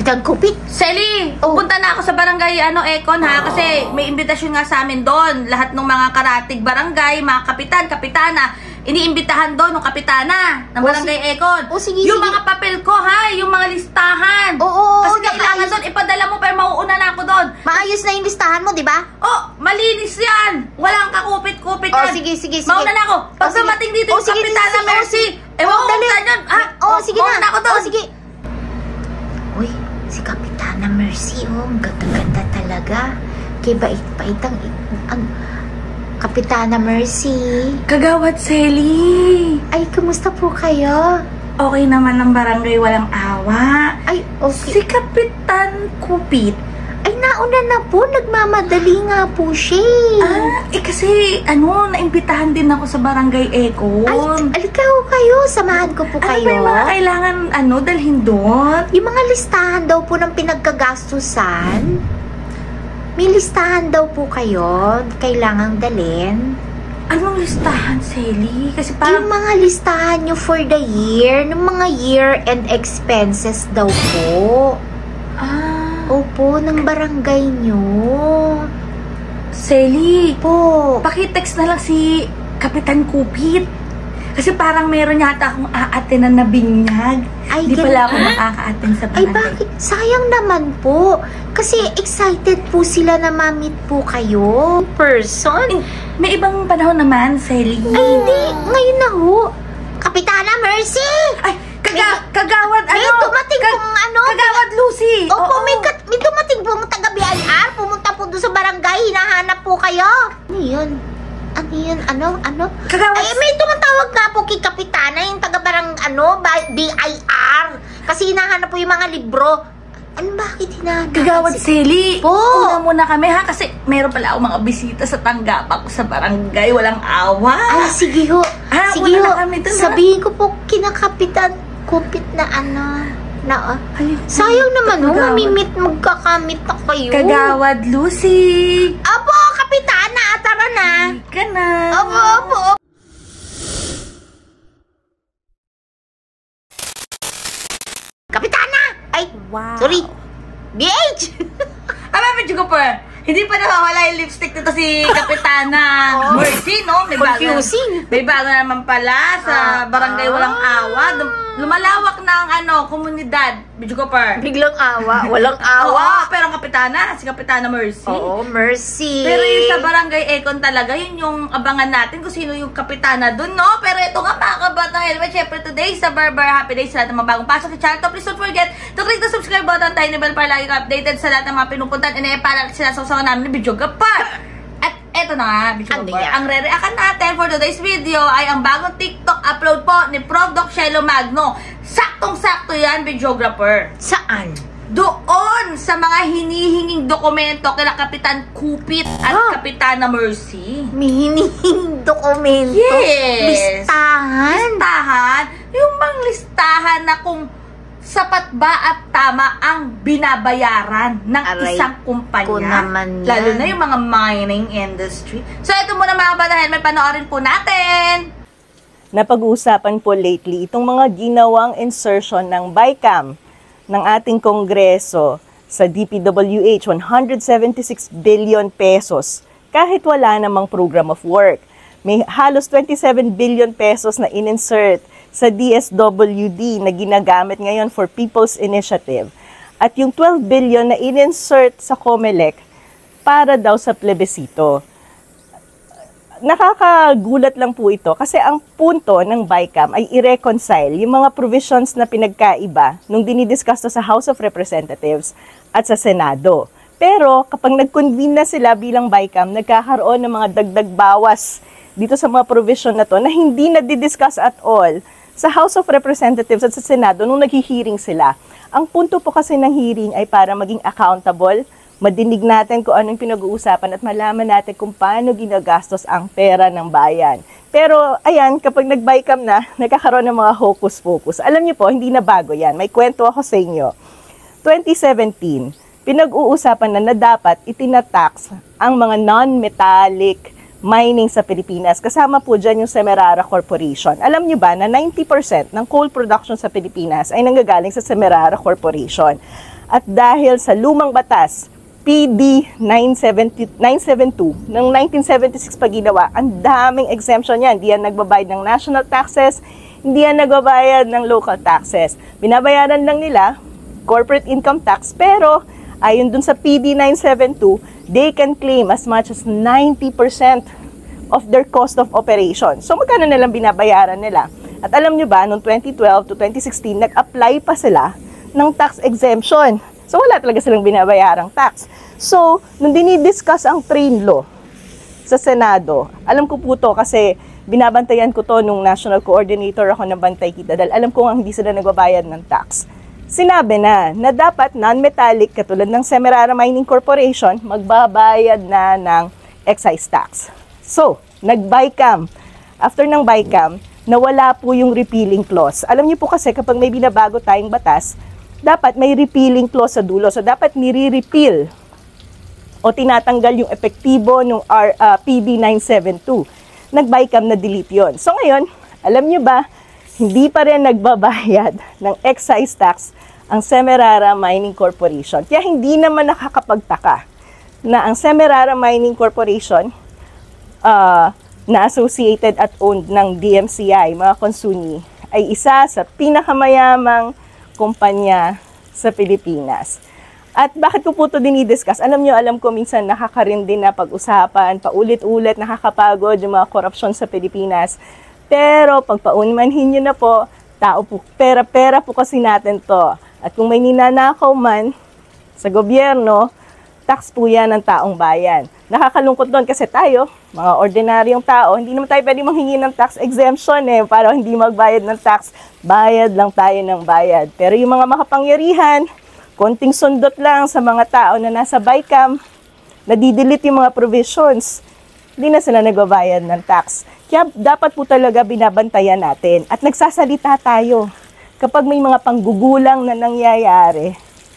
Kapitan Kupit. Selly, pupunta na ako sa barangay Econ ha, kasi may imbitasyon nga sa amin doon. Lahat ng mga karatig barangay, mga kapitan, kapitana, iniimbitahan doon ng kapitana ng barangay Econ. Yung mga papel ko ha, yung mga listahan. Kasi kailangan doon, ipadala mo pero mauuna na ako doon. Maayos na yung listahan mo, di ba? Malinis yan. Walang kakupit-kupit yan. Sige. Mauna na ako. Pag dumating dito yung kapitana Mercy, ewan ko kung saan yun. Sige na ako doon. Sige. Uy, si Kapitana Mercy, ang ganda-ganda talaga. Kaya bait-bait ang Kapitana Mercy. Kagawad Selly. Ay, kumusta po kayo? Okay naman ng barangay, walang awa. Ay, okay. Si Kapitan Kupit. Ay, nauna na po. Nagmamadali nga po siya. Kasi, naimbitahan din ako sa barangay Econ. Ay, alikaw kayo. Samahan ko po kayo. Ano ba yung mga kailangan, dalhin doon? Yung mga listahan daw po ng pinagkagastusan. May listahan daw po kayo. Kailangang dalhin. Anong listahan, Selly? Kasi parang... Yung mga listahan nyo for the year. Ng mga year-end expenses daw po. Opo, ng barangay nyo. Selly, po. Pakitext na lang si Kapitan Kupit. Kasi parang meron yata akong aatenan na binyag. Hindi pala ako nakaka-attend sa barangay. Ay, bakit? Sayang naman po. Kasi excited po sila na ma-meet po kayo. Person. May ibang panahon naman, Selly. Ay, hindi. Ngayon na ho. Kapitana Mercy! Ay, kagawad may dumating pong Kagawad Lucy! Opo, may dumating pong taga-BIR. Pumunta po doon sa barangay. Hinahanap po kayo. Ano yun? Kagawad... Ay, may tumatawag nga po kay Kapitana, yung taga-barang, BIR. Kasi hinahanap po yung mga libro. Bakit hinahanap? Kagawad Selly! Po! Una muna kami ha, kasi meron pala ako mga bisita sa tanggapan ko sa barangay. Walang awa. Ay, sige ho. Sige ho. Sabihin ko po kinakapitan Kupit na sayang naman ho, magkakamit na kayo. Kagawad Lucy! Apo, Kapitana, tara na. Ka na. Opo. Kapitana! Ay, wow. Sorry. BH! Medyo ko pa. Hindi pa nawawala yung lipstick nito si Kapitana Mercy, no? Confusing. May bago naman pala sa barangay walang awa. Lumalawak na ang komunidad. Medyo ko pa. Biglang awa. Walang awa. Pero ang Kapitana, si Kapitana Mercy. Oo, Mercy. Pero yung sa barangay Econ talaga, yun yung abangan natin kung sino yung Kapitana dun, no? Pero ito nga mga kabatang helmet. Siyempre today sa Barbar Happy Days sa lahat ng mga bagong pasok sa channel. Please don't forget to click the subscribe button, tiny bell para lagi ka updated sa lahat ng mga pinupuntan. Para sinasawsawan namin ni Video Gapar. At eto na nga, Video Gapar. Ang re-react natin for today's video ay ang bagong TikTok upload po ni Prof. Doc Shelo Magno. Saktong-sakto yan, Videographer. Saan? Doon sa mga hinihinging dokumento kila Kapitan Kupit at Kapitana Mercy. May hinihinging dokumento? Yes. Listahan? Yung bang listahan na kung sapat ba at tama ang binabayaran ng isang kumpanya. Lalo na yung mga mining industry. So ito muna mga batahin, may panoorin po natin. Napag-uusapan po lately itong mga ginawang insertion ng BICAM ng ating Kongreso sa DPWH, 176 billion pesos kahit wala namang program of work. May halos 27 billion pesos na in-insert sa DSWD na ginagamit ngayon for People's Initiative. At yung 12 billion na in-insert sa COMELEC para daw sa plebisito. Nakakagulat lang po ito kasi ang punto ng BICAM ay i-reconcile yung mga provisions na pinagkaiba nung dinidiscuss to sa House of Representatives at sa Senado. Pero kapag nag-convene na sila bilang BICAM, nagkakaroon ng mga dagdag bawas dito sa mga provision na to na hindi na-discuss at all sa House of Representatives at sa Senado nung naghi-hearing sila. Ang punto po kasi ng hearing ay para maging accountable, madinig natin kung anong pinag-uusapan at malaman natin kung paano ginagastos ang pera ng bayan. Pero ayan, kapag nag-BICAM na, nagkakaroon ng mga hocus-pocus. Alam niyo po, hindi na bago yan. May kwento ako sa inyo. 2017, pinag-uusapan na dapat itinatax ang mga non-metallic mining sa Pilipinas. Kasama po dyan yung Semerara Corporation. Alam niyo ba na 90% ng coal production sa Pilipinas ay nanggagaling sa Semerara Corporation. At dahil sa lumang batas, PD 972 ng 1976 pa ginawa, ang daming exemption yan. Hindi yan nagbabayad ng national taxes, hindi yan nagbabayad ng local taxes. Binabayaran lang nila corporate income tax, pero ayon dun sa PD 972, they can claim as much as 90% of their cost of operation. So magkano nilang binabayaran nila? At alam nyo ba, noong 2012 to 2016, nag-apply pa sila ng tax exemption. So wala talaga silang binabayarang tax. So, nung dinidiscuss ang train law sa Senado, alam ko po to kasi binabantayan ko to nung national coordinator ako ng Bantay Kita dahil alam ko nga hindi sila nagbabayad ng tax. Sinabi na dapat non-metallic katulad ng Semirara Mining Corporation magbabayad na ng excise tax. So, nag-BICAM. After ng BICAM, nawala po yung repealing clause. Alam niyo po kasi kapag may binabago tayong batas, dapat may repealing clause sa dulo. So, dapat nire-repeal o tinatanggal yung epektibo ng PD 972. Nag-BICAM na delete yun. So, ngayon, alam niyo ba, hindi pa rin nagbabayad ng excise tax ang Semirara Mining Corporation. Kaya hindi naman nakakapagtaka na ang Semirara Mining Corporation na associated at owned ng DMCI, mga konsuni, ay isa sa pinakamayamang kumpanya sa Pilipinas. At bakit ko po ito dinidiscuss? Alam ko minsan nakakarindi na pag-usapan, paulit-ulit, nakakapagod yung mga korupsyon sa Pilipinas. Pero pag paunmanhin nyo na po, tao po, pera-pera po kasi natin to. At kung may ninanakaw man sa gobyerno, tax po yan ng taong bayan. Nakakalungkot doon kasi tayo, mga ordinaryong tao, hindi naman tayo pwede manghingi ng tax exemption para hindi magbayad ng tax. Bayad lang tayo ng bayad. Pero yung mga makapangyarihan, konting sundot lang sa mga tao na nasa BICAM, nadidelete yung mga provisions, hindi na sila nagbabayad ng tax. Kaya dapat po talaga binabantayan natin at nagsasalita tayo kapag may mga panggugulang na nangyayari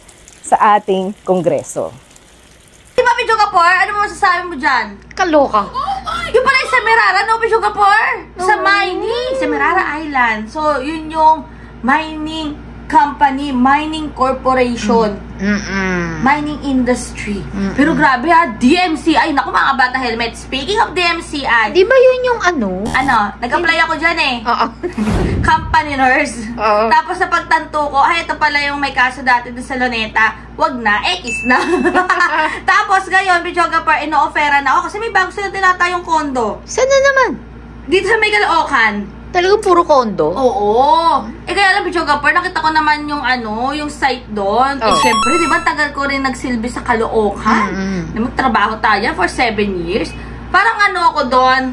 sa ating Kongreso. Di ba, Pichu Kapor? Ano mo masasabi mo dyan? Kaloka. Yung pala yung Semirara, no, Pichu Kapor? Sa mining, Semirara Island. So, yun yung mining company, mining corporation, mining industry. Pero grabe DMCI, naku mga bata helmet. Speaking of DMCI, Di ba yun yung ano? Nag-apply ako dyan Oo. company nurse. Oo. Tapos sa pagtanto ko, ito pala yung may kaso dati dun sa Luneta, wag na, X na. Tapos ngayon, Pichoga Par, ino-offera na ako kasi may bago sila tinatayong kondo. Sana naman? Dito sa may Caloocan. Talagang puro kondo? Oo. Kaya alam, Pichoga Par, nakita ko naman yung yung site doon. Syempre, di ba, tagal ko rin nagsilbi sa Caloocan. Magtrabaho tayo for 7 years. Parang ako doon,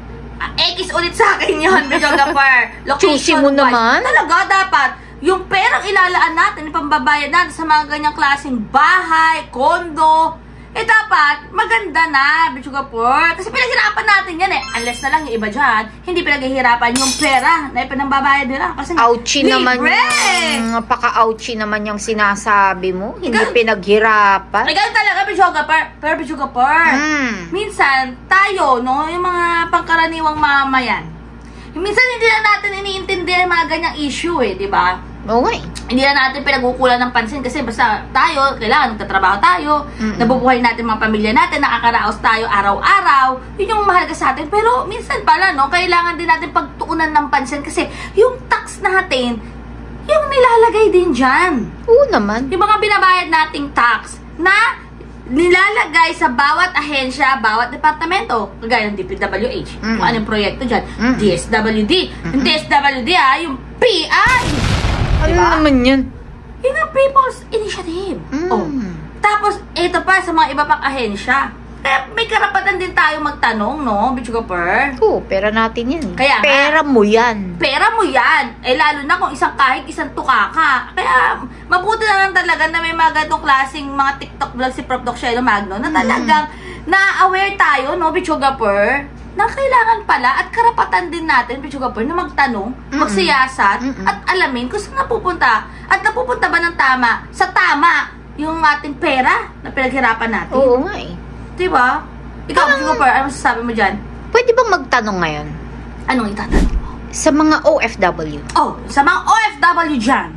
X ulit sa akin yun, Pichoga Par. Choosy mo naman? Talaga, dapat. Yung perang ilalaan natin, pambabayad natin sa mga ganyang klaseng bahay, kondo, dapat maganda na, Pichoga Par. Kasi pinaghirapan natin yan Unless na lang yung iba dyan, hindi pinaghihirapan yung pera na ipinambabayad nila. Kasi ouchie naman yung, napaka-ouchie naman yung sinasabi mo. Hindi pinaghirapan. Ganun talaga, Pichoga Par. Pero Pichoga Par, minsan, tayo, yung mga pangkaraniwang mamayan, minsan hindi na natin iniintindihan yung mga ganyang issue di ba? Oo nga Hindi na natin pinag-ukulan ng pansin kasi basta tayo, kailangan nagtatrabaho tayo, nabubuhay natin mga pamilya natin, nakakaraos tayo araw-araw, yun yung mahalaga sa atin. Pero minsan pala, kailangan din natin pagtuunan ng pansin kasi yung tax natin, yung nilalagay din dyan. Oo naman. Yung mga binabayad nating tax na nilalagay sa bawat ahensya, bawat departamento, kagaya ng DPWH, kung anong proyekto dyan, DSWD. Yung DSWD yung PI. Ano diba? naman yun? Yung People's Initiative. Tapos, ito pa sa mga iba pang ahensya. Kaya may karapatan din tayo magtanong, Pichoga Par? Oo, pera natin yan. Kaya pera mo yan. Pera mo yan. Lalo na kung isang kahig, isang tuka ka. Kaya, mabuti na lang talaga na may mga ganitong klaseng mga TikTok vlog si Prof. Doc Shelo Magno na talagang na-aware tayo, Pichoga Par, na kailangan pala at karapatan din natin, Pichoga Par, na magtanong, magsiyasat, at alamin kung saan napupunta. At napupunta ba ng tama, sa tama, yung ating pera na pinaghirapan natin. Oo nga Diba? Ikaw, Pichoga Par, ano masasabi mo dyan? Pwede bang magtanong ngayon? Anong itatanong mo? Sa mga OFW. Sa mga OFW dyan.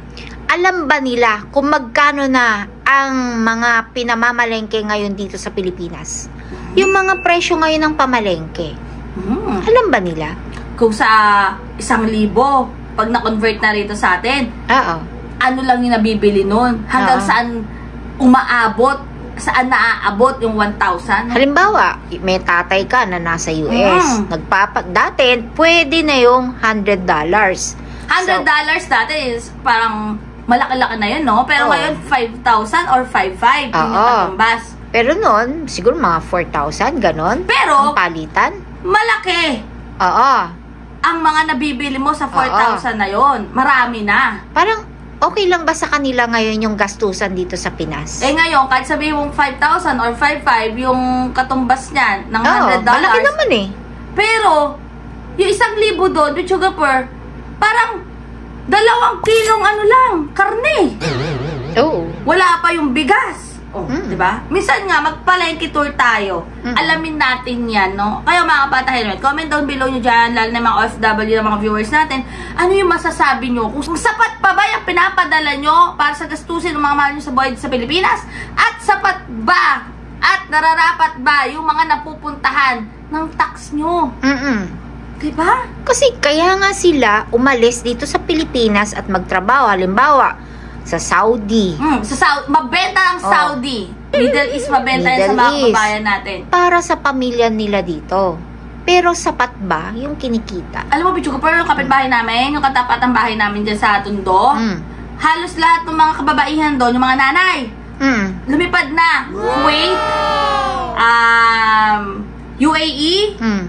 alam ba nila kung magkano na ang mga pinamamalengke ngayon dito sa Pilipinas? Yung mga presyo ngayon ng pamalengke. Alam ba nila? Kung sa 1,000, pag na-convert na rito sa atin, Oo. ano lang yung nabibili nun? Hanggang Oo. saan umaabot? Saan naaabot yung 1,000? Halimbawa, may tatay ka na nasa US. Dati, pwede na yung $100. $100 dati is parang malaki-laki na yun, no? Pero Oo. ngayon, 5,000 or 5,500 yung Oo. katumbas. Pero noon, siguro mga 4,000, ganon. Pero, Ang palitan. malaki Oo. ang mga nabibili mo sa 4,000 na yon. Marami na. Parang, okay lang ba sa kanila ngayon yung gastusan dito sa Pinas? Eh ngayon, kahit sabihin mong 5,000 or 5,500 yung katumbas niyan ng Oo, $100. malaki naman eh. Pero, yung 1,000 doon, with sugar per, parang 2 kilong ano lang, karne. Oo. Wala pa yung bigas. Oh, di ba? Minsan nga, magpalengke tour tayo. Alamin natin yan, no? Kaya mga kabata helmet, comment down below nyo dyan, lalo na mga OFW na mga viewers natin, ano yung masasabi nyo? Kung sapat pa ba yung pinapadala nyo para sa gastusin ng mga mahal nyo sa buhay sa Pilipinas? At sapat ba? At nararapat ba yung mga napupuntahan ng tax nyo? Diba? Kasi kaya nga sila umalis dito sa Pilipinas at magtrabaho. Halimbawa, sa Saudi. Mabenta ang Saudi. Middle East mabenta yan sa mga kababayan natin. Para sa pamilya nila dito. Pero sapat ba yung kinikita? Alam mo, Bichuga, pero yung kapitbahay namin, yung katapat ng bahay namin dyan sa Tondo, halos lahat ng mga kababaihan doon, yung mga nanay, lumipad na. Kuwait, UAE,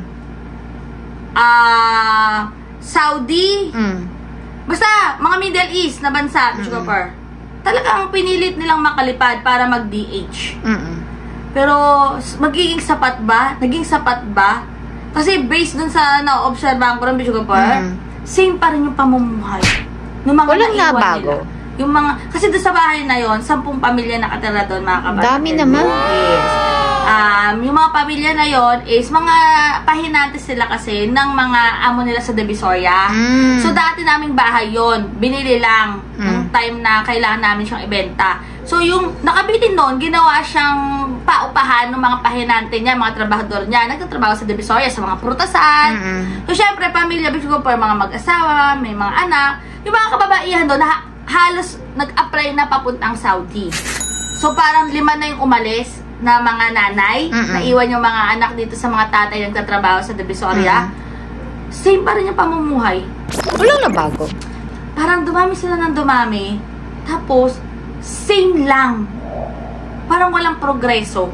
Saudi, basta, mga Middle East na bansa, Bichuga, talagang pinilit nilang makalipad para mag-DH. Pero, magiging sapat ba? Naging sapat ba? Kasi based dun sa na-observahan ko ng Bichuga, same pa rin yung pamumuhay. Ng mga walang naiwan nabago. nila. Yung mga, kasi doon sa bahay na yon, 10 pamilya nakatira doon, mga kabata. Dami naman. Yes. Yung mga pamilya na yon is mga pahinante sila kasi ng mga amo nila sa Divisoria. So dati naming bahay yon, binili lang yung time na kailangan namin siyang ibenta. So yung nakabili noon, ginawa siyang paupahan ng mga pahinante niya, mga trabahador niya, nagtatrabaho sa Divisoria, sa mga prutasan. So syempre, pamilya, bigo po, mga mag-asawa, may mga anak, yung mga kababaihan doon, halos nag-apply na papuntang Saudi. So parang 5 na yung umalis na mga nanay, naiwan yung mga anak dito sa mga tatay na nagtatrabaho sa Divisoria. Same pa rin yung pamumuhay. Walang nabago. Parang dumami sila ng dumami, tapos same lang. Parang walang progreso.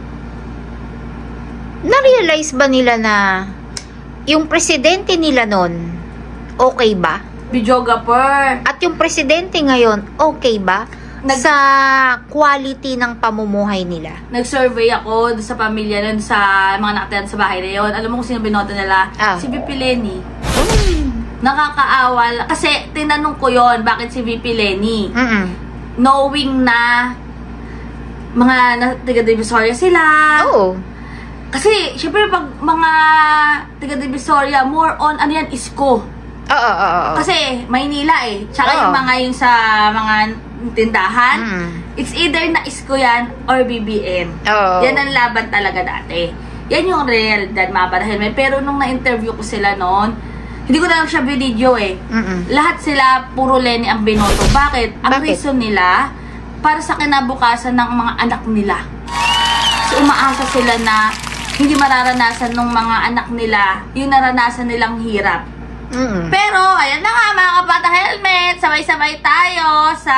Na-realize ba nila na yung presidente nila nun, okay ba? Videographer. At yung presidente ngayon, okay ba? Sa quality ng pamumuhay nila. Nag-survey ako sa pamilya nun, sa mga nakatira sa bahay na yun. Alam mo kung sino binoto nila? Si VP Lenny. Nakakaawa. Kasi tinanong ko yon, bakit si VP Lenny? Knowing na mga taga-Divisoria sila. Oo. Kasi, syempre, pag mga taga-Divisoria, more on, ano yan, isko. Oo. Kasi, Maynila eh. Tsaka yung mga yung sa mga tindahan, it's either na isko yan or BBM. Yan ang laban talaga dati. Yan yung realidad, mga barahin. Pero nung na-interview ko sila noon, hindi ko na lang siya video eh. Lahat sila, puro Lenny ang binoto. Bakit? Ang reason nila, para sa kinabukasan ng mga anak nila. So, umaasa sila na hindi mararanasan ng mga anak nila yung naranasan nilang hirap. Pero, ayan na nga mga kabata helmet, sabay-sabay tayo sa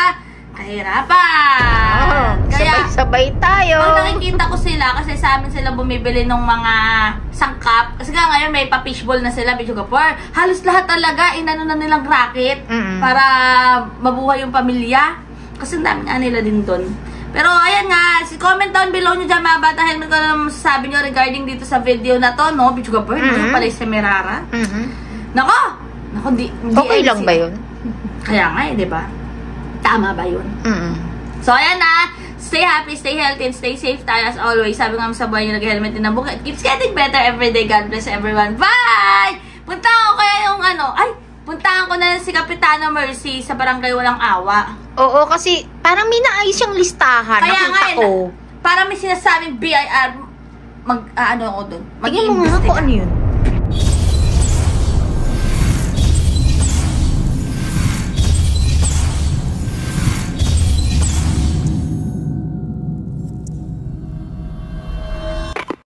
kahirapan. Kaya, sabay-sabay tayo. pag nakikita ko sila, kasi sa amin sila bumibili ng mga sangkap, kasi nga ngayon may pa-fishball na sila, Bichugapur. Halos lahat talaga, inano na nilang racket para mabuhay yung pamilya. Kasi ang dami nga nila din doon. Pero ayan nga, comment down below nyo dyan mga bata helmet ko na masasabi nyo regarding dito sa video na to, no? Bichugapur, dito pala yung Semirara. Nako, di okay lang ba yun? Kaya nga eh, di ba? Tama ba yun? So, ayan na. Stay happy, stay healthy, and stay safe tayo as always. Sabi nga sa buhay nyo, nag-helmet din ang buka. It keeps getting better every day. God bless everyone. Bye! Punta ako kaya yung ano, ay, puntahan ko na si Kapitana Mercy sa Barangay Walang Awa. Oo, kasi parang may naayos yung listahan. Kaya Nakita nga, ko. parang may sinasabing BIR, ano ako dun. Tingnan mo nga kung ano yun.